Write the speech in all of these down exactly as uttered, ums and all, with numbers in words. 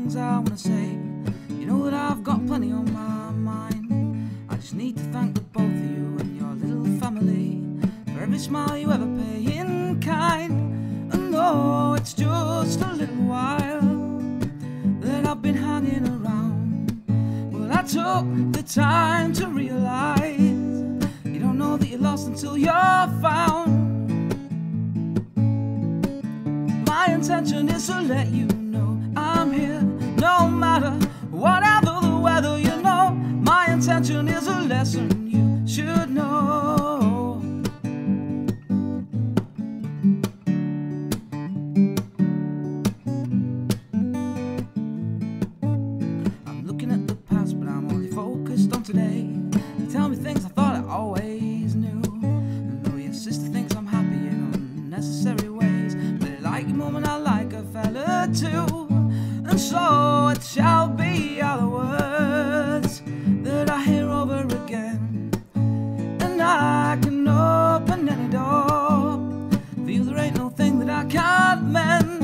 things I wanna say. You know that I've got plenty on my mind. I just need to thank the both of you and your little family for every smile you ever pay in kind. And though it's just a little while that I've been hanging around, well, I took the time to realize you don't know that you're lost until you're found. My intention is to let you know I'm here, no matter whatever the weather, you know. My intention is a lesson you should know. I'm looking at the past, but I'm only focused on today. You tell me things I thought I always knew. And though your sister thinks I'm happy in unnecessary ways, but like your mom and I like a fella too. And so it shall be all the words that I hear over again. And I can open any door for you, there ain't no thing that I can't mend.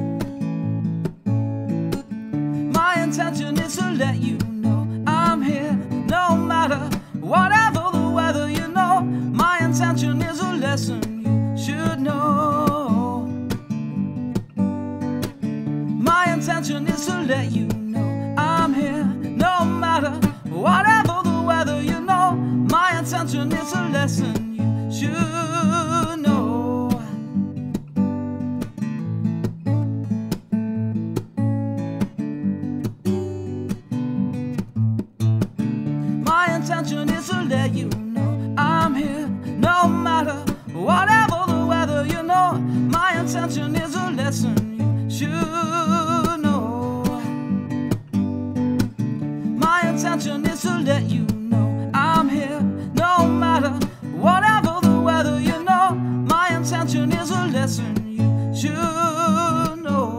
My intention is to let you know I'm here, no matter whatever the weather, you know. My intention is a lesson you should know. My intention is to let you know I'm here, no matter whatever the weather, you know. My intention is a lesson you should know. My intention is to let you know I'm here, no matter whatever the weather, you know. My intention is a lesson you should know. My intention is to let you know I'm here, no matter whatever the weather, you know. My intention is a lesson you should know.